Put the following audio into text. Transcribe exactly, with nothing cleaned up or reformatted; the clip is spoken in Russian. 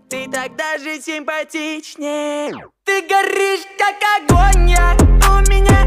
Ты так даже симпатичнее. Ты горишь, как огонь, я. У меня